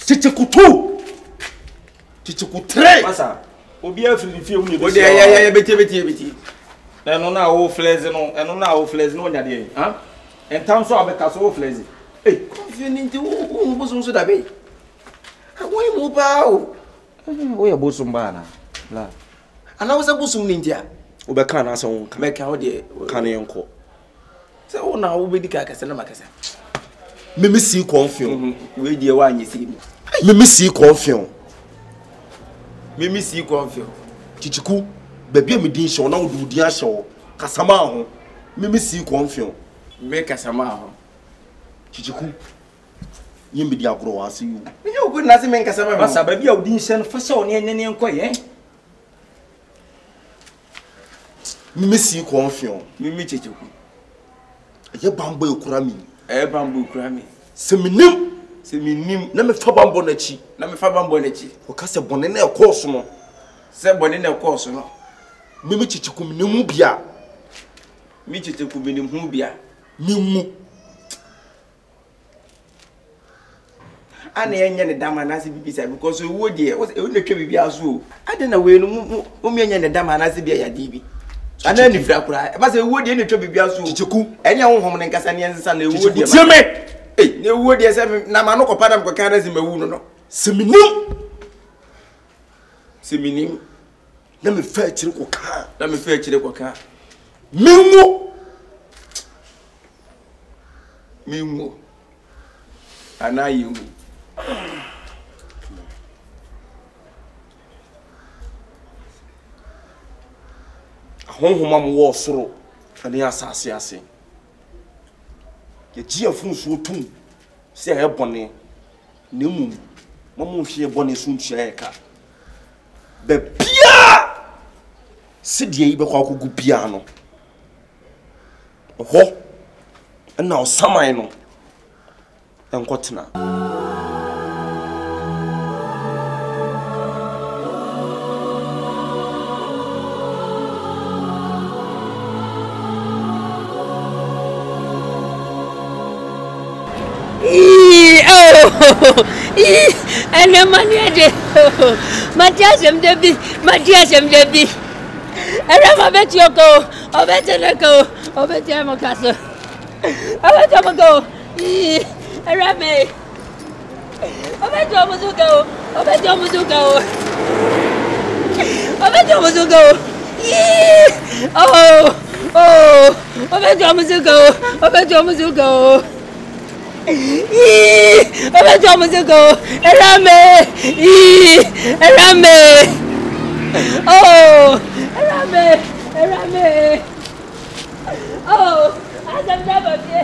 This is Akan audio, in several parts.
Chichikutu. Chichikutre. Masa. Obi afiri fie mu ye. O de ya beti. Eno na wo flares no nya de. Ha? Entam so abeka so wo flares. Confuse ninti o bosom so da be. Awon mu ba o. Wo ya bosom ba na. La. Ana wo se bosom ninti a. Wo be kan na se won kan. Me kan o de Kan yenko. Se wo na wo be di ka kase na makase. Mimi si konfion. We die wa anyesi. Mimi si konfion. Chichiku, baby me din show na wo di a show. Kasama ho. Mimi si konfion. Me kasama ho. Chichiku. Yim be di agro wa se yu. Me yo go na se me kasama ho. Masa ba bia wo din hye no fa sha one ne enko ye. Mimi si konfion. Mimi chichiku. Ye bambo ekura mi. Bambo ekura mi. Seminim na me fa bambo na chi. O ka se bone na ekos no. Se bone na ekos no. Mimi chichiku minimu bia. Mi chichiku minimu bia. Mimu. Ana enye ne dama na se bibisa because wo de o na twa bibia so. Ade na we no mo mi enye ne dama na se bia ya di bi. Ana ni fira kura. E ba se wo de na twa bibia so. Chichiku enye honhom ne nkasa ne ensa na wo de. Tieme. Ne wo de se na ma no ko padam ko kan na se mawu no. Seminim. Na me fa chire ko ka. Mimu. Ana yiwu. Honhom am wo soro. Ani asase ase. Ye ji afunso tum. Se e bone. Nemu. Mamu hwe bone suntua e ka. Be pia. Sidie yi be kwa kogu pia no. Ho. Na o Saman no. Enkotena. Ana mania de Matias MDB Era ma betioko obeteneko obetiamo kaso obetiamo go era me obetiamo zugo obetiamo zugo Erame. Oh, asam never be.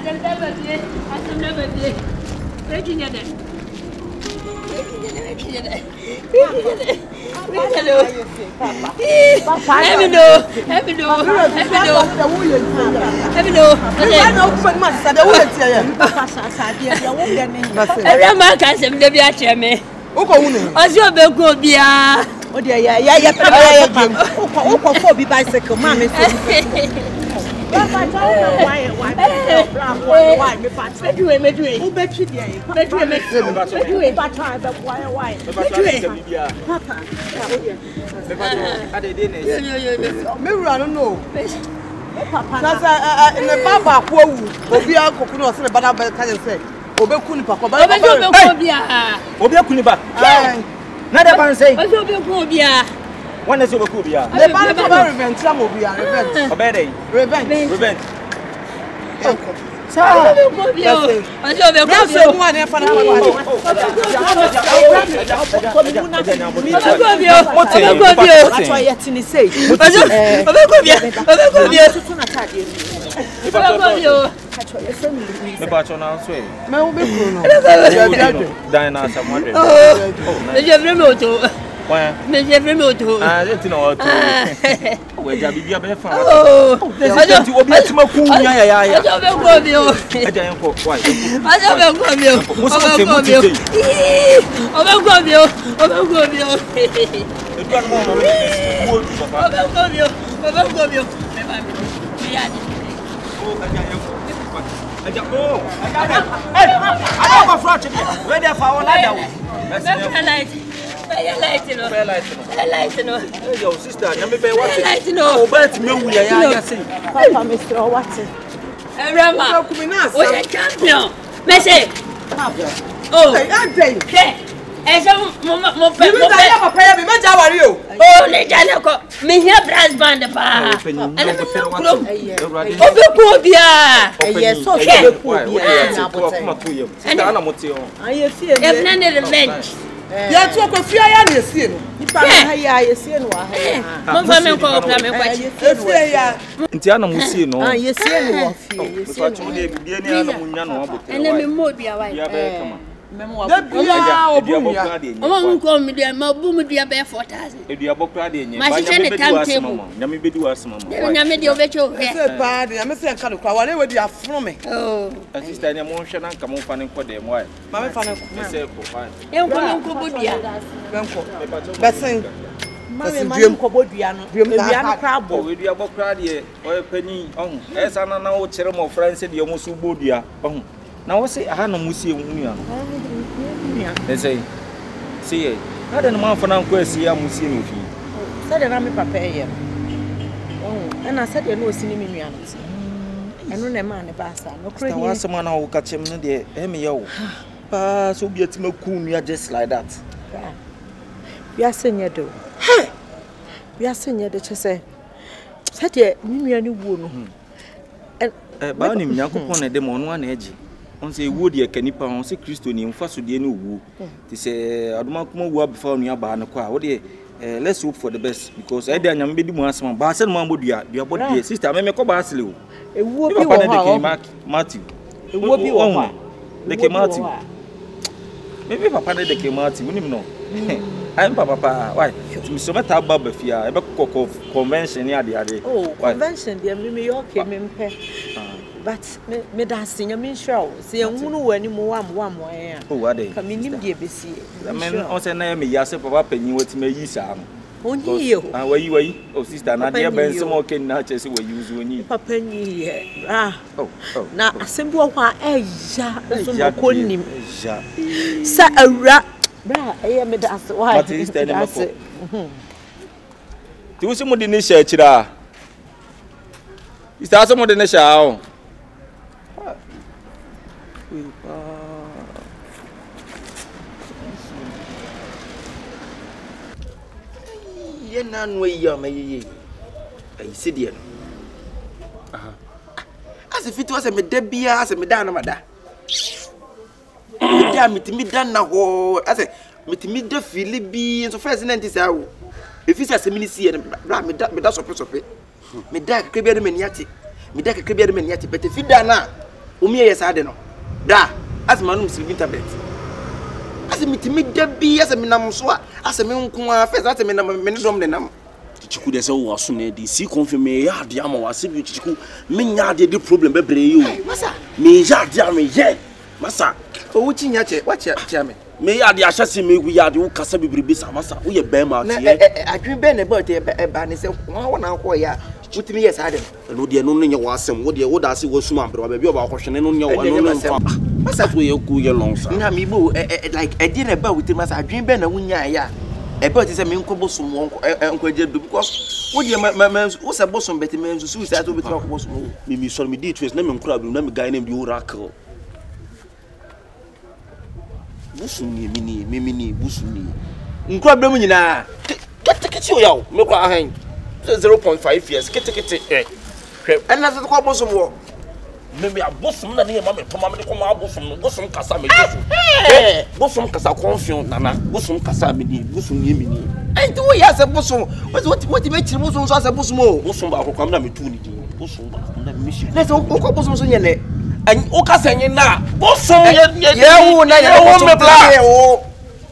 Breaking it. When is your Kubia? Revenge. I don't fraud today. Where they found your sister, but me, Papa, Mr. Watson. Awuraama, we are champion. Messi. Oh, oh, le jale ko me here brass band pa. Ana me krom. Obe ko bia. Yes, so If none revenge. Ya tu ko fia ya na esie no. Nipa na ya esie no wa ha. Mo fa me ko opla me kwachi. Esie ya. Nti ana musie no. Ah, esie no wa fie. Esie no. Bia ni ana munya no abote. Ene me mo bia wa. Ya be kama. Bia obumia. Omo nko me dia ma bu me dia be 4000. Edua bokra de nye. Ma hye ne timetable. Nyame bedi wasema mo. Nyame de obecho he. Se pa de nyame se nka no kwa wale we dia funu me. Oh. Sister ni mo hwe na nka mo fa ne nko de mo ai. Ma me fa ne ko. Se ko fa. Enko bodua. Benko. Besen. Mama man ko bodua no. Edua no kra bo. Edua bokra de o pani on. Esa na na wo kire mo France de mo su bodua. On. Na wo se aha no musie hunu ya. Say, see, I don't know for now. See, I'm seeing you. Said I'm a papa. Oh, and I said, you know, seeing me. I know the man, the bastard. No crazy. Once someone will catch him, the Emio. So be at me just like that. We are senior, though. We are senior, the say. Said ye, me and you wound. And Barney, Yakupon at them on one edge. On say wood ye canipa on say Christo ni mfa so de no wu ti say adoma kuma wu before nua ba no kwa wo de let's hope for the best because I dey anyam be di mu asema ba se no mamodua dua body sister me ko ba asle o ewu bi wo ha Matthew ewu bi wo ha de ke Matthew maybe papa de ke Matthew unim no I'm papa why me so meta ba ba fia e be kokko convention ni ade oh convention dey me okay me mpe. But me da senior me sure say hunu wani mo wa mo eh oh what dey ka me nim die besi men on say na me ya say papa panyin wati me yi sa no onyi ye ah wayi oh sister na dey ben some okay na che say we use onyi papa nyi ye ah oh na asembi wo kwa eja so mo konim eja sa awura bra eh me da so why sister ni mako ti wo se mo di ne sha kira sister so mo di ne sha o ye nanu ya maye ai sidie no aha ase fitu ase me da bia ase me da na mada me da mitimi da na ho ase mitimi da filibi so first 90 sa wo efisi ase minisi ye bra me da sope me da kakra bia de maniate me da kakra bia de maniate bete fida na omi ye sa de no da ase manum silbi tablet ase mitimi da bia ase menam so ase me nko a first ase me nam me dom ne nam chiku de se wo aso na di si confirm me ya de ama wase bi chiku me nya de problem bebre yi o masa me ya de am ye masa o wuchi nya che wa che me ya de ahyase me gu ya de wo kasa bebre sa masa wo ye be ma tie adwen be ne ba te ba ne se wo na ko ya wutimi yes ade no de no nya wasem wo de wo da se wo suma ambre ba bi o ba hwohwene no nya wo no masa to ye ku ye long sa na me bo like e de ne ba wutimi masa adwen be na wunya ya e ba ti se me nko bosom wo nko je do because wo de wo se bosom beti me nso su sa to beti ko bosom me so me di twist na me nkura bi na me guy name di oracle bosom ni mini bosom ni nkura bi mu nyina kete o yawo me kwa ahan 0.5 years kete and that's ko bosom wo me abosom na ne ma me toma me ko ma bosom kasa me bosom kasa confusion nana bosom kasa me ni bosom ni me ni and wo ya se bosom what me chiri bosom so ase bosom o bosom ba ko na me tu ni din bosom ba na me shi let's ko bosom so nyene and o kasa nyen na bosom ye wo na ye wo me bla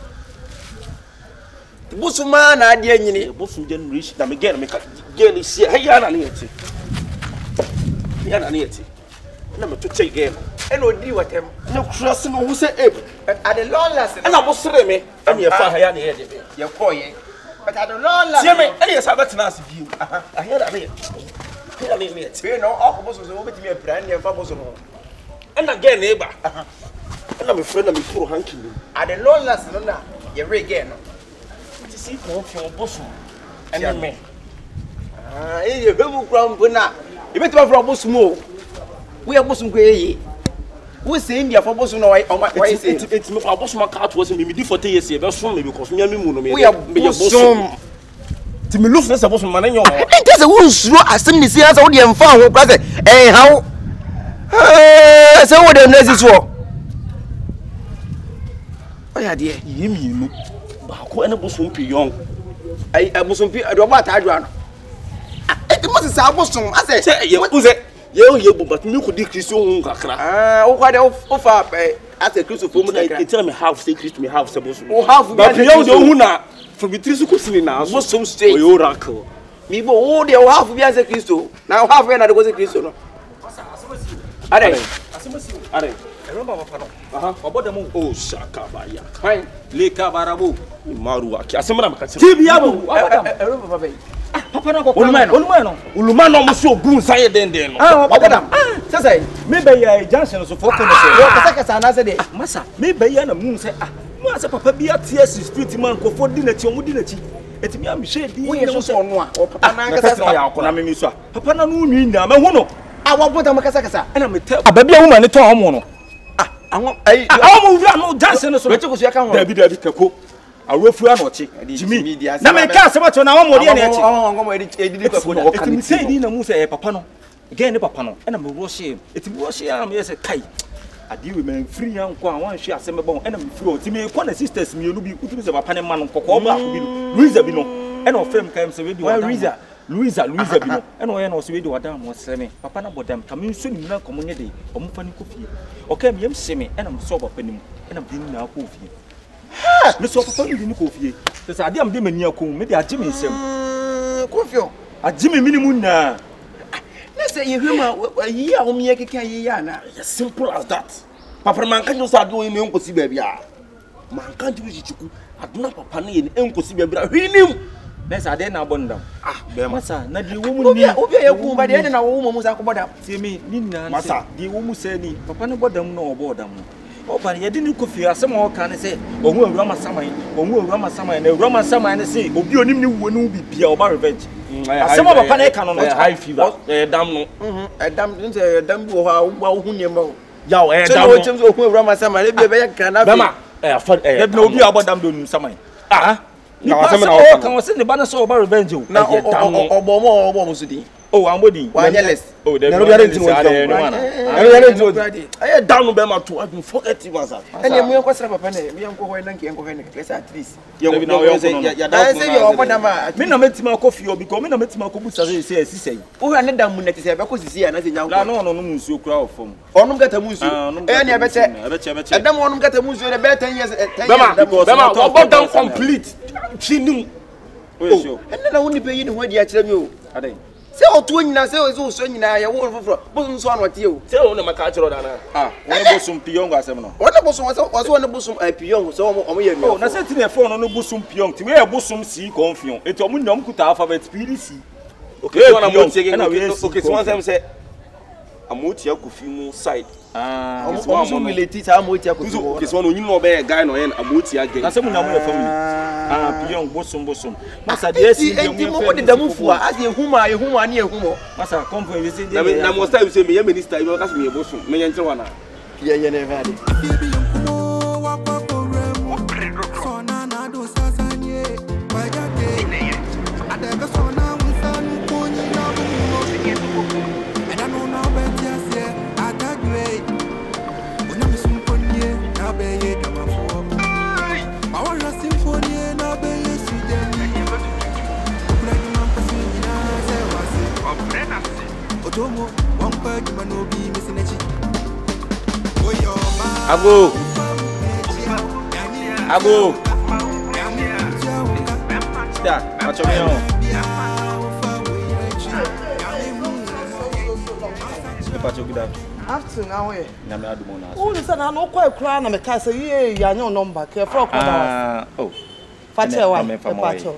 busuma na ade anyini busum generation na me get me get see hey ana ne yeti ya na ne yeti na me to take game and odi watem na cross no hu say at the long last na mo sere me and ye fa ya ne yede ye koye but at the long last see me and ye sabat na ase biu aha ya na ne yeti ya ne yeti we no akọ busum so wo betimi e brand ye fa busum And again, neighbor. And I'm a friend of me for hanking. At the long last, no, you're again. To see for bosom. And me. You have ground, but now you better have a small. We are bosom gray. Who's saying India for bosom? It's my bosom cart wasn't me for 10 years. That's from me because me and me. We are bosom. To me, look, that's a bosom man. It is a wound slow as soon as he has all the info. Eh, how? So what the next is what? Oh, yeah, dear. You know, and a bosom young. I bosom, I don't want to run. It must be a bosom. I said, who's it? You but you could decrease your own crack. What else up as a cruise of woman? I tell me half secret me half supposed Oh, half but young Dona from the Trisuku now was so straight. You oracle. Me, oh, they half of Bianca Christo. Now half when I was a Christo. Are they? About the moon. Oh, Shakabaya. Fine. Lake Barabu. Maruaki. As someone can see. Tibiabu. Papa no Ulumano must so goon say then. Say, maybe I Johnson so for Massa, maybe I moon say, Massa Papa be at TS street man go for dinner to Mudinachi. It's me, I'm shady. We are so on one or Papa Misa. Papa no mean now, I want what I'm a Casacasa, and I'm a tell a baby woman at home. I no Johnson so let's go. David Kako. A rough run Jimmy. Now, I can't say what you now more than it. Say, Dina Musa, Papano. Again, the Papano, and I'm washing. It was yes, a kite. I deal with men free young one share some bone and I'm through. To me, one sisters, me, you'll be put to a Panaman, Cocoba, Louisa Bino, and of them comes already. Louisa Bino, and when also we do a damn was saying, Papa, but them coming soon in a community, or Mufani coffee. Okay, I'm semi, and I'm sober penny, and I'm being now coffee. Miss Papa didn't coffee. There's a damn demon near Coom, maybe a Jimmy Sim. Coffee. A Jimmy minimum now. Let's say you remember a year or me, as simple as that. Papa man can't just start doing Uncle Baby. Man can't use it. I do not Papa and Uncle Baby. He knew. Let's I then abandon. Massa, not the woman be a woman by the end of a woman was about. See me, Nina, Massa, the woman said, Papa no bottom no aboard them. Oh, but you didn't coffee, some more can say, or who Rama Saman, or who Rama Saman, and the Rama Saman say, or be on him will be Pia or revenge. Some of a panic on high fever, a damn, a damn, who near Yow, a damn, or Rama Saman, baby, cannot let no be about them doing Saman. Ah, no, I was in the banner so about revenge. Now, or almost. Oh, I'm waiting. Wireless. Oh, there's no I had down Bema to have been forgetting myself. And then we are quite a penny. We are going to at least. You know, I say you're Madame. Men are met my coffee or becoming a met my coffee, as he say. Oh, I need that moon is because you see another young no, so crowd from. Or no get a moose. Any I bet I don't want to get a moose in a better 10 years. Bema, down complete. She knew. And then I only pay you when you tell you. Say all twin now, say also swinging. I won't for bosom swan with you. Say only my culture. Ah, one bosom pion was seven. What bosom was one bosom a pion, so oh, that's it in a phone on a bosom pion. To wear a bosom sea confusion. It's a window could alphabet PDC. Okay, one I'm saying, okay, so one time say, I'm with your coffee side. Ah, it's one related. I'm with your coffee. It's one you know, a guy no end. I'm with you again. That's someone I'm for me. Ah, pion, bosom. Massa, yes, the move for as you whom I near whom. Massa, come for you. I must tell you, say, me, minister, you ask me a bosom. May enter one. Yeah, you never had it. Ago. Stop. Watch me on. After now, oh, listen, I know quite crying. I'm a cat. Say, yeah, no number. Careful. Oh, Fatel, I'm from Fatel.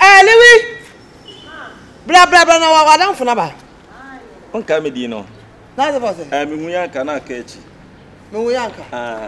Louis. Blah blah blah. Now, I don't know. Uncle Medino. Na the boss. Me hu yanka na aka echi. Me hu yanka.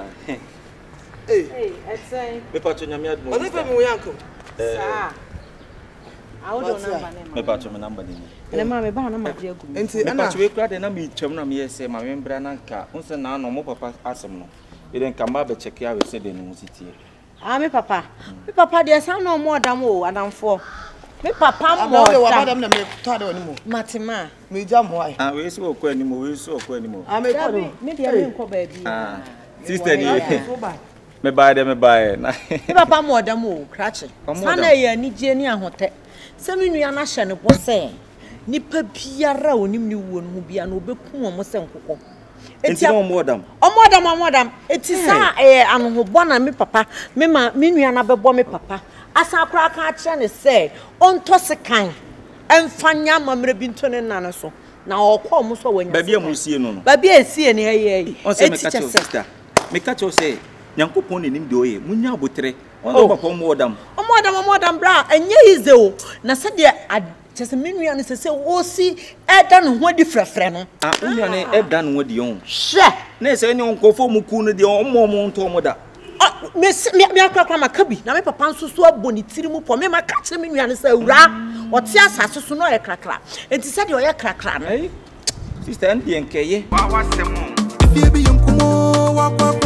Hey, say. Me pa to nyame admo. Oni pe me hu yanka. Sa. Awo do number ne ma. Me pa to me number ni. Ene ma me ba na ma dia gu. Enti Me ana. pa to we kra de na me twam na me yese ma me mbra na nka. Unse na no mo papa asem no. Eden kan ba be check ya we se de no sitie. Me papa. Me papa de sa no mo dam o adamfo. Me papa mo Mo de wa badam na me to de oni mo. Matima. Me jam ho ai. We so okọ ani mo, we so okọ ani mo. Me to do. Me dia me nko ba bi. Sister ni. Me buy na. Me papa mo dam o krache. Sana ye ani je ni ahote. Se me nua na hye ne bo se. Nipa biara onim ni wo no bia na obeku wo mo se nkokọ. Enti no modam. Omodam. Eti sa anohobo na me papa, me nua na bebo me papa. Asa akra ka kire ne se, onto sekan. Emfanya mamre bi nto ne nane so. Na okọ mo so wanya. Baby amusie no. Baby esie ne ayi. On se me catch sister. Me catch o say, Nyankopon ne nim de oye, munya abotre. On do papa modam. Omodam bra, enye ize o. Na se de chese menua ne se osi eda no ho di frefre no. Menua ne eda no ho di on. Hwe. Na se ne onkofo mu ku no de ommo nto mo da. Me akwa makabi na me papa nso so aboni tiri mu po me maka kire menua ne se wura ote asase so no ye krakra. Enti se de oye krakra no. Sister ndi enkeye. Wa wasem. If you be yunkumo wa